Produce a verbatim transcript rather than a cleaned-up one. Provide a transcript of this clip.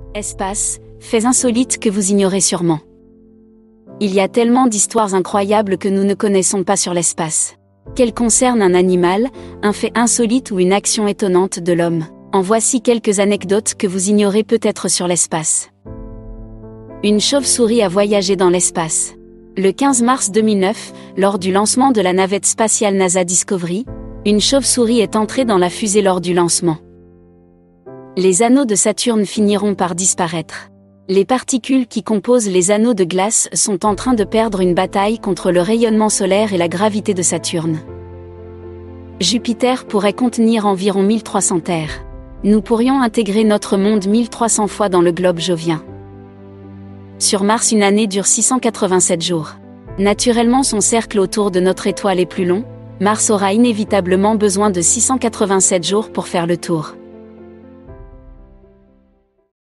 Espace, faits insolites que vous ignorez sûrement. Il y a tellement d'histoires incroyables que nous ne connaissons pas sur l'espace. Qu'elles concernent un animal, un fait insolite ou une action étonnante de l'homme. En voici quelques anecdotes que vous ignorez peut-être sur l'espace. Une chauve-souris a voyagé dans l'espace. Le quinze mars deux mille neuf, lors du lancement de la navette spatiale NASA Discovery, une chauve-souris est entrée dans la fusée lors du lancement. Les anneaux de Saturne finiront par disparaître. Les particules qui composent les anneaux de glace sont en train de perdre une bataille contre le rayonnement solaire et la gravité de Saturne. Jupiter pourrait contenir environ mille trois cents terres. Nous pourrions intégrer notre monde mille trois cents fois dans le globe jovien. Sur Mars, une année dure six cent quatre-vingt-sept jours. Naturellement, son cercle autour de notre étoile est plus long. Mars aura inévitablement besoin de six cent quatre-vingt-sept jours pour faire le tour.